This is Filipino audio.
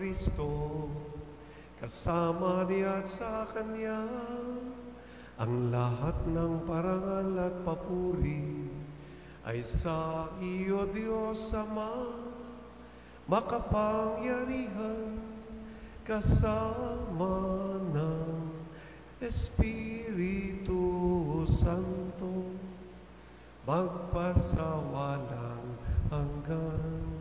Kristo, kasama niya at sa Kanya, ang lahat ng parangal at papuri ay sa iyo, Diyos Ama, makapangyarihan, kasama ng Espiritu Santo, magpasawalang hanggan.